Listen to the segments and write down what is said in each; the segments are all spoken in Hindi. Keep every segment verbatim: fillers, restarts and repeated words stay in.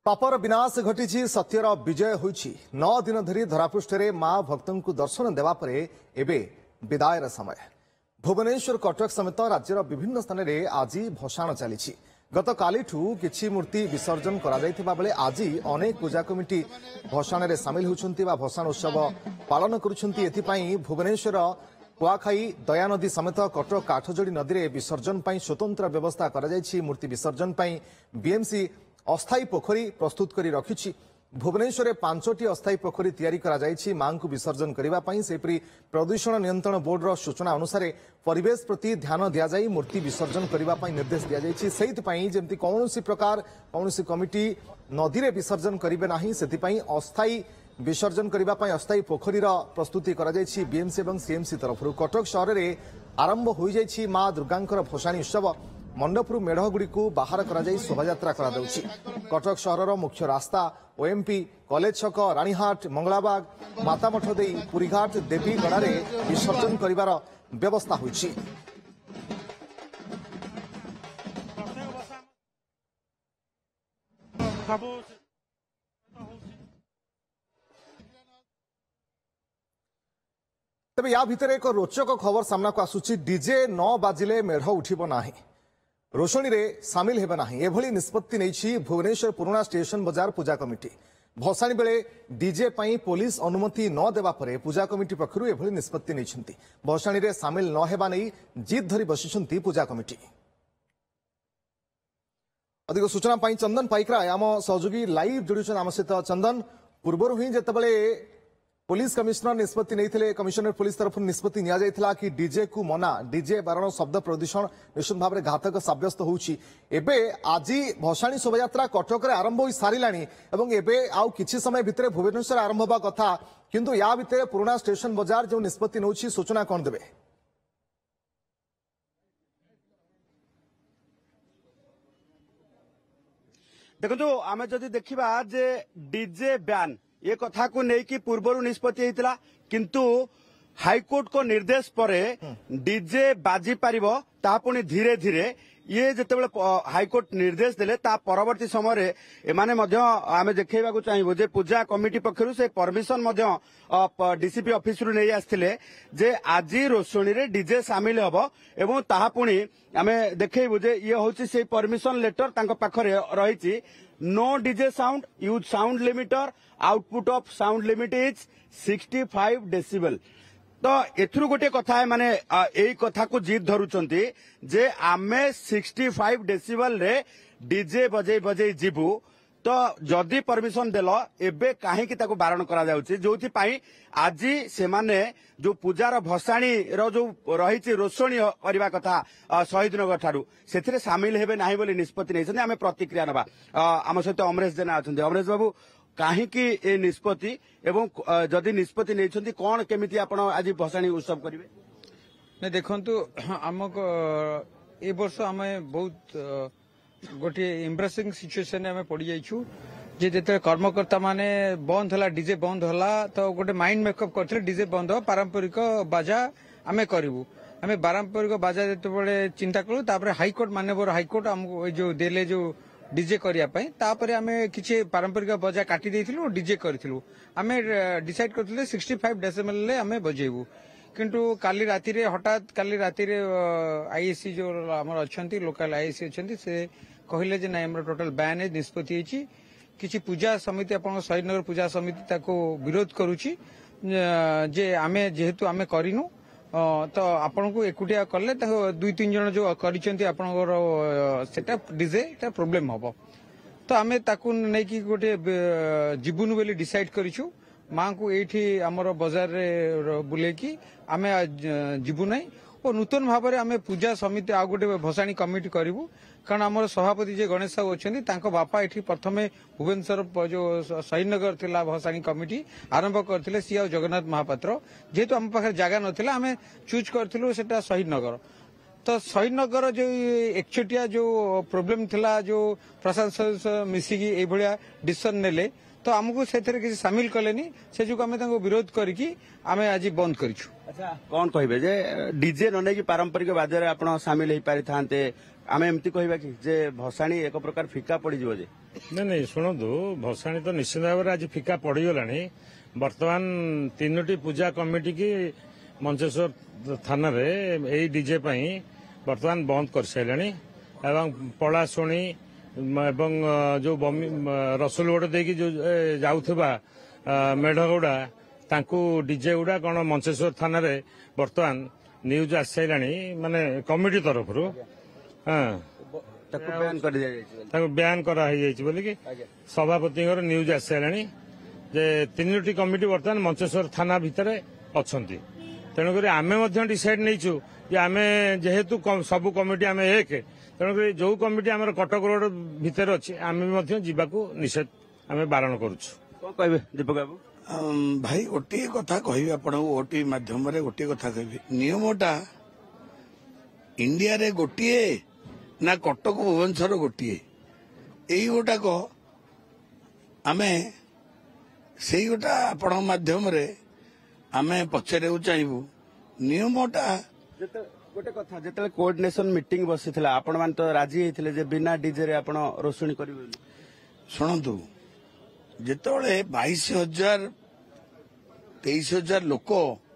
पापर विनाश घटी सत्यर विजय होईछि। नौ दिन धरी धरापृष्ठे मां भक्तों को दर्शन देवा परे एबे विदायर समय। भुवनेश्वर कटक समेत राज्यर विभिन्न स्थान में आज भसाण चली। गत कालीठू किछि मूर्ति विसर्जन करा जायथिबा बेले आज अनेक पूजा कमिटी भसाण में सामिल होउछन्ति बा भसाण उत्सव पालन करुछन्ति। एथिपाई भुवनेश्वर कुआखाई दयानदी समेत कटक काठजोड़ी नदी में विसर्जन पाई स्वतंत्र व्यवस्था करा जायछि। मूर्ति विसर्जन पाई बीएमसी अस्थायी पोखरी प्रस्तुत करी रखिछि। भुवनेश्वर पांचटी अस्थायी पोखरी तैयारी करा जायछि। मां को विसर्जन करिबा पई सेपरि प्रदूषण नियंत्रण बोर्ड रो सूचना अनुसार परिवेश प्रति ध्यान दिया जाई मूर्ति विसर्जन करिबा पई निर्देश दिया जायछि। सेहि पई जेमति कौनसी प्रकार कौनसी कमिटी नदी रे विसर्जन करिबे नाही सेति पई अस्थायी विसर्जन करिबा पई अस्थायी पोखरी रो प्रस्तुति करा जायछि। बीएमसी एवं सीएमसी तरफरु कटक शहर रे आरंभ होई जायछि मां दुर्गांकर भसाणी उत्सव। मंडपरू मेढ़गुड़ी को बाहर करा जाई शोभायात्रा करा जाउछि। कटक शहर मुख्य रास्ता ओएमपी कॉलेज छक रानीहाट मंगलाबाग मातामठ देई पुरीघाट देवीगड़ा रे विसर्जन करिवार व्यवस्था होइछि। तबे या भितर एक रोचक खबर सामना को आसुछि। डीजे नौ बाजिले मेढ़ उठिबो नाही, रोषणी रे सामिल हेबे नाही, एभली निष्पत्ति नैछि भुवनेश्वर पुराना स्टेशन बाजार पूजा कमिटी। भसाणी बेले डीजे पई पुलिस अनुमति न देबा परे पूजा कमिटी पक्षरु एभली निष्पत्ति नैछन्ति। भसाणी रे सामिल न हेबा नै जिद धरी बसिछन्ति पूजा कमिटी। अधिक सूचना पई चंदन पाइकरा आम सहयोगी लाइव जोड़िछन आम सहित। चंदन, पूर्वरु ही जेतेबेले पुलिस कमिश्नर निष्पत्ति नहीं कमिशनर पुलिस तरफ निष्पत्ति निया जायथिला कि डीजे को मना, डीजे बारण शब्द प्रदूषण निश्चित भाव में घातक साब्यस्त होउछि। एबे आज भसाणी शोभायात्रा कटक रे आरंभ होई सारिलानी एवं एबे आउ किछि समय भितरे भुवनेश्वर आरंभ होबा कथा, किंतु या भितरे पुराना स्टेशन बाजार जो निष्पत्ति नउछि सूचना कोन देबे? देखो आमे जदि देखिबा जे डीजे बैन ये कथा को नहीं कि पूर्व निष्पत्ति होता, किंतु हाईकोर्ट को निर्देश पर डीजे बाजी पारिबो ता पुणी धीरे धीरे ये जितेबाला हाईकोर्ट निर्देश देले ता परवर्ती समय एमाने मध्य आमे देखैबा को चाहिबो जे पूजा कमिटी पक्षरु से परमिशन मध्य डीसीपी ऑफिस रु नै आस्थिले जे आज रोषणी रे डीजे शामिल हबो एवं ताहा पुणी आमे देखैबो जे ये होछि से परमिशन लेटर तांको पाखरे रहिछि। No DJ sound use sound limiter output of sound limit is sixty five decibel. तो एथुरु गोटे कथा है माने एई कथा को जिद धरुचंती जे आमे सिक्सटी फाइव डेसिबल रे डीजे बजै बजै जीवु, तो जदि परमिशन देलो एबे काहे कि ताको बारण करा जाउछि, जोथि पई आज से माने जो पूजार भसाणी रो जो रहिछि रोषणी करबा कथा शहीद नगर ठारू सेथिरे शामिल हेबे नाही बोली निष्पत्ति नै छथि। आमे प्रतिक्रिया नबा आम सहित अमरेश जेना अछन्ती। अमरेश बाबू, काहे कि ए निष्पत्ति एवं जदि निष्पत्ति नै छथि कोन केमिति आपण आज भसाणी उत्सव करिवे? नै देखंतु हमको ए वर्ष आमे बहुत गोटे एम्ब्रेसिंग सिचुएशन आमे पड़ी जाइछु जे जेते कर्मकर्ता माने बंद हला डीजे बंद हला तो गोटे माइंड मेकअप करथिले डीजे बंद हो पारंपरिक बाजा आमे करिवु। आमे पारंपरिक बाजा जेते बडे चिंता करू तापर हाईकोर्ट माननीय हाईकोर्ट हमको जो देले जो डीजे करिया पई तापर आमे किछि पारंपरिक बाजा काटी देथिलु डीजे करथिलु। आमे डिसाइड करथिले सिक्सटी फाइव डेसिबल ले आमे बजेबु, किंतु काली राती रे हठात काली राती रे आईएससी जो हमर अछंती लोकल आईएससी अछंती से कहले जे नै हमर टोटल बैन निष्पत्ति होछि। किछि पूजा समिति अपन शहीदनगर पूजा समिति ताको विरोध करूछि जे आमे जेहेतु आमे करिनु तो आपन को एकुटिया करले ताको दुई तीन जन जो करिसेंती आपनकर सेटा डीजे ता प्रॉब्लम हबो, तो आमे ताको नै कि गोटे जीवनु बेली डिसाइड करिछु। मां को एठी हमर बाजार रे बुले कि आमे जीवु नै और नूतन भाव में आमे पूजा समिति आ गोटे भसाणी कमिटी करिवु। कारण आमर सभापति जे गणेश साहू अछंती तांको बापा एठी प्रथमे भुवनेश्वर जो शहीदनगर थिला भसाणी कमिटी आरंभ करथिले सी आ जगन्नाथ महापात्र, जेहेतु आम पाखे जगह नथिला आमे चूज करथिलु सेटा शहीदनगर। तो शहीदनगर जो एकचोटिया जो प्रोब्लेम थिला जो प्रशासन सह मिसिकी ए भलिया डिसीजन नेले तो आमको से किसी सामिल कलेनी से जो आम विरोध करके आम आज बंद करिछु। अच्छा कौन कहबे जे डीजे न नै कि पारंपरिक वाद्य आपण शामिल हो पारि थांते आम एमती कहबा कि जे भसाणी एक प्रकार फिका पड़ी जिवो जे नहीं नहीं शुणु भसाणी तो निश्चित भाव में आज फिका पड़गला बर्तमान तीनोटी पूजा कमिटी की मंचेश्वर थाना रे डीजे बर्तमान बंद कर सारे एवं पलाशुणी एवं जो रसुलगड़ देकी जो जाऊथबा मेढगुड़ा तांकू डीजे गुड़ा कौन मंचेश्वर थाना रे बर्तमान न्यूज आसी साराणी माने कमिटी तरफ बयान कराई बोलिकी सभापति न्यूज आसी साराणी जे तीनोटी कमिटी बर्तमान मंचेश्वर थाना भितर अच्छा तेणुक आम डिसाइड नहीं कि आम जेहेतु सबू कमिटी आम एक तेणुक जो कमिटी आम कटक रोड भितर अच्छी आम जावाक निषेध आम बारण करुँ। दीपक बाबू भाई गोटे कथा कह ओटी मध्यम गोटे कथा कह नियमटा इंडिया रे गोटे ना कटक भुवनेश्वर गोटे यही गोटाक आम से गोटा आपण मध्यम आम पचारे चाहबू नियमटा गोटे कथा जो कोऑर्डिनेशन मीटिंग बसी आपण मान तो राजी होते जे बिना डीजे रे आपण रोषणी करेंगे शुणु जिते बाईस हजार तेईस हजार लोक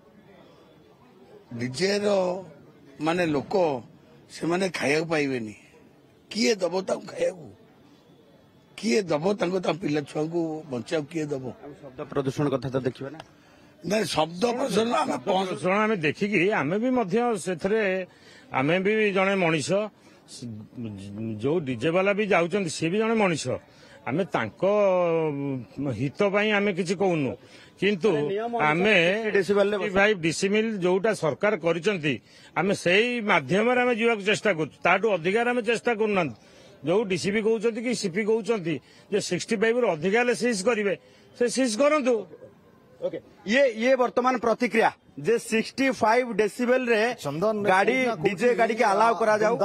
डीजे माने लोक से माने खाया पाइबे किए दब खाया किए दब पिला छुआ को बचा किए दब शब्द प्रदूषण कथा तो देखिए ना ना शब्द प्रदूषण आम देखिकी आम भी आम भी जड़े मनीष जो डीजे वाला भी जाऊँ सी भी जड़े मनीष आम हित आम कि कहूनु किंतु आम फाइव डिसिमिल जोटा सरकार करें से मध्यम जावाक चेष्टा करूँ अधिकार आम चेष्टा करना जो डीसीपी कहते कि सीपी कहते सिक्सटी फाइव रु अधिका सीज करेंगे से सीज करूँ। ओके ये ये वर्तमान प्रतिक्रिया जे सिक्सटी फाइव डेसिबल रे गाड़ी डीजे गाड़ी के अलाउ करा जाऊ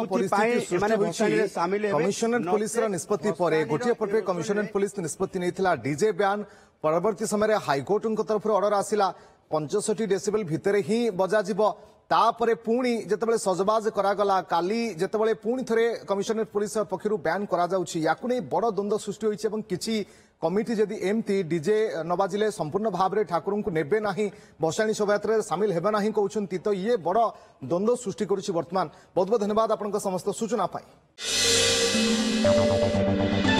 कमिशनरेट पुलिस निष्पत्ति पर गोटे पटे कमिशनरेट पुलिस निष्पत्ति नहीं डीजे बैन परवर्ती समय हाइकोर्ट तरफ ऑर्डर आसिला पंचषठी डेसिबल भितर ही बजा जीव तापरे पुणी जितेबाला सजबाज करागला काली जितेबाला पुणी थे कमिशनरेट पुलिस पक्षर बैन करा जाउछि याकु नै बड़ द्वंद्व सृष्टि होइछि एवं किछि कमिटी जदि एमती डीजे न बाजिले संपूर्ण भाव में ठाकुर को नेबे नाही भसाणी शोभायात्रा सामिल हेबे नाही कहउछन्ति तो ये बड़ द्वंद्व सृष्टि करुछि वर्तमान। बहुत बहुत धन्यवाद आपनका समस्त सूचना पाई।